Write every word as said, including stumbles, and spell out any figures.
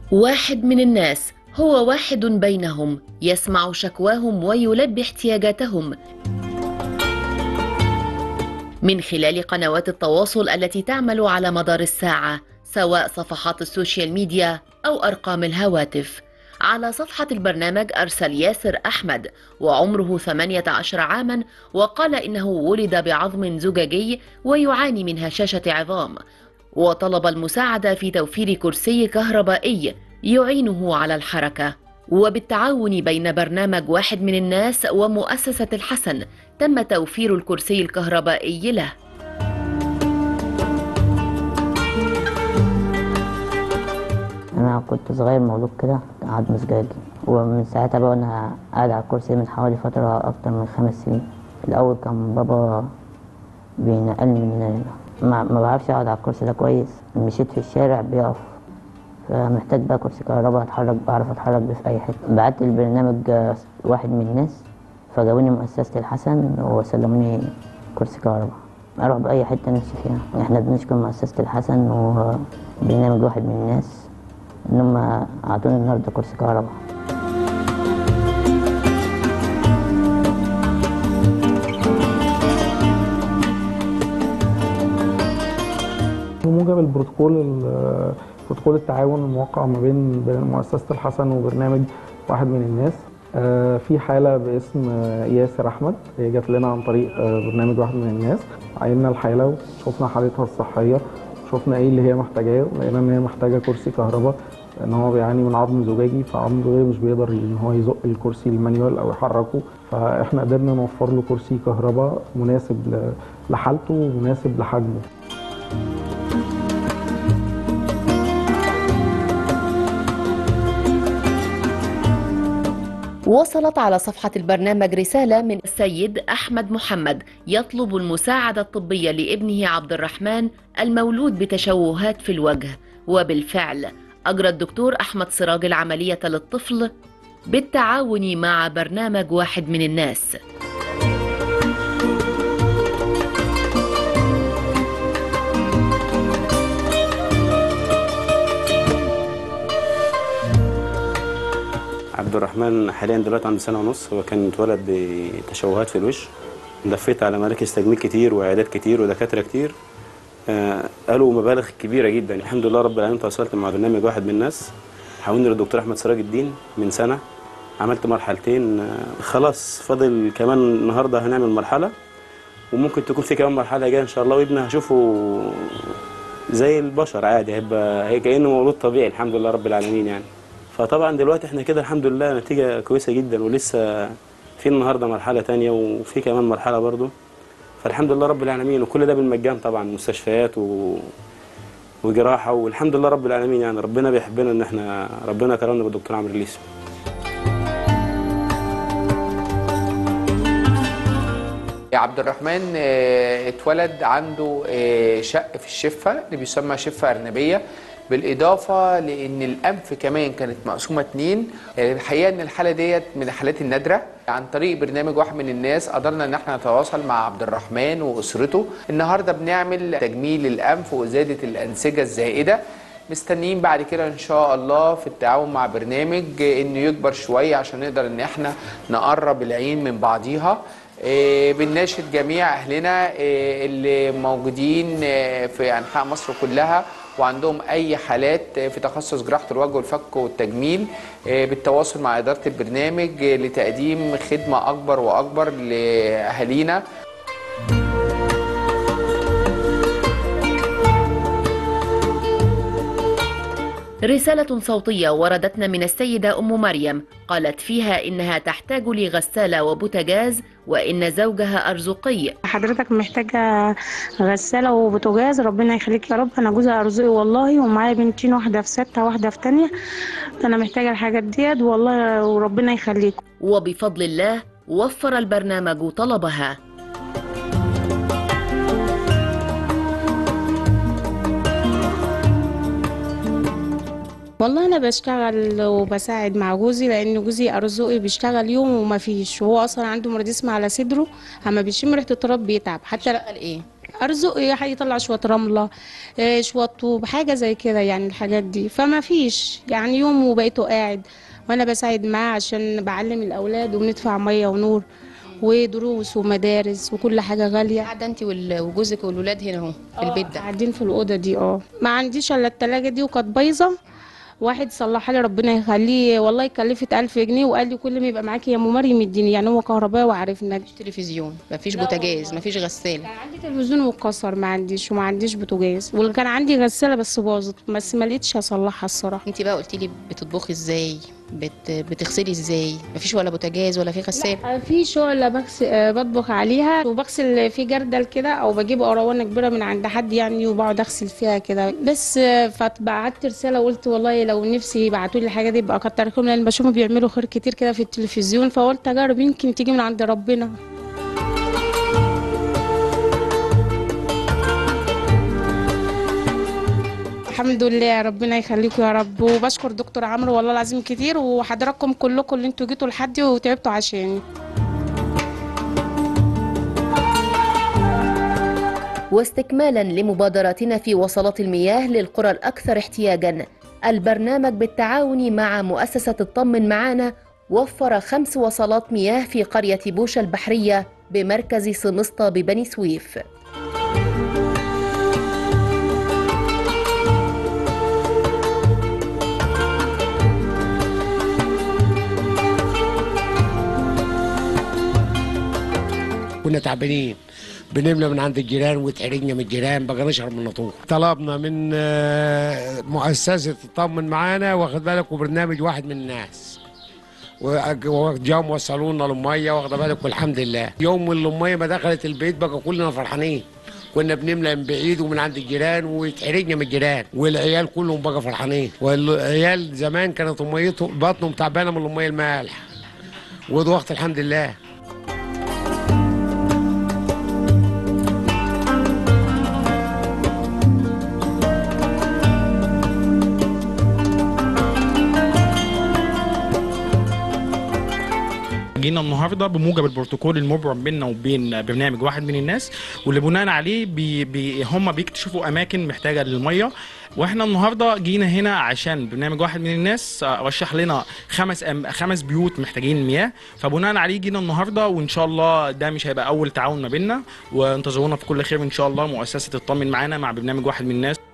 واحد من الناس هو واحد بينهم، يسمع شكواهم ويلبي احتياجاتهم من خلال قنوات التواصل التي تعمل على مدار الساعة، سواء صفحات السوشيال ميديا أو أرقام الهواتف. على صفحة البرنامج أرسل ياسر أحمد وعمره ثمانية عشر عاما، وقال إنه ولد بعظم زجاجي ويعاني من هشاشة عظام، وطلب المساعدة في توفير كرسي كهربائي يعينه على الحركة. وبالتعاون بين برنامج واحد من الناس ومؤسسة الحسن تم توفير الكرسي الكهربائي له. أنا كنت صغير مولود كده عظم زجاجي، ومن ساعتها بقى أنا قاعد على الكرسي من حوالي فترة أكتر من خمس سنين. الأول كان بابا بينقلني من ما, ما بعرفش أقعد على الكرسي ده كويس، مشيت في الشارع بيقف، فمحتاج بقى كرسي كهرباء أتحرك، بعرف أتحرك بيه في أي حتة. بعت البرنامج واحد من الناس، فجابوني مؤسسة الحسن وسلموني كرسي كهرباء أروح بأي حتة نفسي فيها. إحنا بنشكر مؤسسة الحسن وبرنامج واحد من الناس إن هم أعطوني النهارده كرسي كهرباء. بموجب البروتوكول بروتوكول التعاون الموقع ما بين مؤسسة الحسن وبرنامج واحد من الناس، في حالة باسم ياسر أحمد هي جات لنا عن طريق برنامج واحد من الناس. عيننا الحالة وشوفنا حالتها الصحية، شوفنا ايه اللي هي محتاجاه، ولقينا ان هي محتاجة كرسي كهرباء لان هو بيعاني من عظم زجاجي، فعظم زجاجي مش بيقدر ان هو يزق الكرسي المانيوال او يحركه، فاحنا قدرنا نوفر له كرسي كهرباء مناسب لحالته ومناسب لحجمه. وصلت على صفحة البرنامج رسالة من السيد أحمد محمد يطلب المساعدة الطبية لابنه عبد الرحمن المولود بتشوهات في الوجه، وبالفعل أجرى الدكتور أحمد سراج العملية للطفل بالتعاون مع برنامج واحد من الناس. عبد الرحمن حاليا دلوقتي عنده سنة ونص. هو كان اتولد بتشوهات في الوش. لفيت على مراكز تجميل كتير وعيادات كتير ودكاترة كتير، آه قالوا مبالغ كبيرة جدا. الحمد لله رب العالمين تواصلت مع برنامج واحد من الناس، حاولني للدكتور أحمد سراج الدين من سنة، عملت مرحلتين. آه خلاص فاضل كمان النهارده هنعمل مرحلة، وممكن تكون في كمان مرحلة جاية إن شاء الله، وابني هشوفه زي البشر عادي، هيبقى هي كأنه مولود طبيعي الحمد لله رب العالمين يعني. فطبعا دلوقتي احنا كده الحمد لله نتيجة كويسة جدا، ولسه في النهارده مرحلة تانية وفي كمان مرحلة برضو، فالحمد لله رب العالمين. وكل ده بالمجان طبعا، مستشفيات و... وجراحة، والحمد لله رب العالمين يعني. ربنا بيحبنا ان احنا ربنا كرمنا بالدكتور عمرو الليثي. عبد الرحمن اتولد عنده شق في الشفة اللي بيسمى شفة أرنبية، بالإضافة لأن الأنف كمان كانت مقسومة اتنين. الحقيقة أن الحالة ديت من الحالات النادرة. عن طريق برنامج واحد من الناس قدرنا أن احنا نتواصل مع عبد الرحمن وأسرته. النهاردة بنعمل تجميل الأنف وإزالة الأنسجة الزائدة. مستنيين بعد كده إن شاء الله في التعاون مع برنامج إنه يكبر شوية عشان نقدر إن احنا نقرب العين من بعضيها. بنناشد جميع أهلنا اللي موجودين في أنحاء مصر كلها وعندهم أي حالات في تخصص جراحة الوجه والفك والتجميل بالتواصل مع إدارة البرنامج لتقديم خدمة أكبر وأكبر لأهالينا. رسالة صوتية وردتنا من السيدة أم مريم قالت فيها إنها تحتاج لغسالة وبوتاجاز، وإن زوجها أرزقي. حضرتك محتاجة غسالة وبوتاجاز، ربنا يخليك يا رب. أنا جوزي أرزقي والله، ومعايا بنتين، واحدة في ستة واحدة في تانية. أنا محتاجة الحاجات ديت والله، وربنا يخليك. وبفضل الله وفر البرنامج طلبها. والله انا بشتغل وبساعد مع جوزي، لان جوزي ارزقي بيشتغل يوم وما فيش، وهو اصلا عنده مرض اسمه على صدره، اما بيشم ريحه التراب بيتعب. حتى بيشتغل ايه؟ ارزقي هيطلع شويه رمله، آه، شويه طوب، حاجه زي كده يعني الحاجات دي. فما فيش يعني يوم وبقيته قاعد وانا بساعد معاه عشان بعلم الاولاد وبندفع ميه ونور ودروس ومدارس وكل حاجه غاليه. قاعده انت وال- وجوزك والولاد هنا اهو في البيت ده؟ قاعدين في الاوضه دي. اه ما عنديش الا التلاجة دي وكانت بايظه، واحد صلحها لي ربنا يخليه، والله كلفت ألف جنيه وقال لي كل ما يبقى معاكي يا ام مريم اديني، يعني هو كهربائي وعارفنا. مفيش تلفزيون، مفيش بوتاجاز، مفيش غساله؟ كان عندي تلفزيون واتكسر ما عنديش، وما عنديش بوتاجاز، وكان عندي غساله بس باظت، بس ما لقيتش اصلحها الصراحه. انت بقى قلتي لي بتطبخي ازاي، بت... بتغسلي ازاي؟ مفيش ولا بوتاجاز ولا في غساله؟ لا، في شعلة بغسل آه، بطبخ عليها، وبغسل في جردل كده او بجيب قروانه كبيره من عند حد يعني وبقعد اغسل فيها كده بس. آه، فبعت رساله وقلت والله لو نفسي يبعتوا لي الحاجه دي يبقى كتر خيرهم، لان بشوفهم بيعملوا خير كتير كده في التلفزيون، فقلت اجرب يمكن تيجي من عند ربنا. الحمد لله، ربنا يخليكم يا رب، وبشكر دكتور عمرو والله العظيم كتير، وحضراتكم كلكم اللي انتوا جيتوا لحدي وتعبتوا عشاني. واستكمالا لمبادراتنا في وصلات المياه للقرى الأكثر احتياجا، البرنامج بالتعاون مع مؤسسة اطمن معانا وفر خمس وصلات مياه في قرية بوشة البحرية بمركز سمسطة ببني سويف. كنا تعبانين، بنملى من عند الجيران واتحرجنا من الجيران، بقى نشرب من النطور. طلبنا من آه، مؤسسة اطمن معانا واخد بالك وبرنامج واحد من الناس، وجاهم وصلوا لنا الميه واخد بالك، والحمد لله يوم من الميه ما دخلت البيت بقى كلنا فرحانين. كنا بنملى من بعيد ومن عند الجيران واتحرجنا من الجيران، والعيال كلهم بقى فرحانين. والعيال زمان كانت ميتهم بطنهم تعبانه من الميه المالحه، ودلوقتي الحمد لله. جينا النهارده بموجب البروتوكول المبرم بيننا وبين برنامج واحد من الناس، واللي بناء عليه بي بي هم بيكتشفوا اماكن محتاجه للميه. واحنا النهارده جينا هنا عشان برنامج واحد من الناس رشح لنا خمس أم خمس بيوت محتاجين مياه، فبناء عليه جينا النهارده، وان شاء الله ده مش هيبقى اول تعاون ما بيننا، وانتظرونا في كل خير ان شاء الله. مؤسسه اطمن معانا مع برنامج واحد من الناس.